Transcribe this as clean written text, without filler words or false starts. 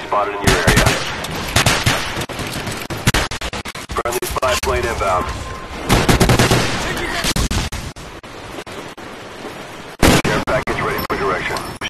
spotted in your area. Friendly spy plane inbound.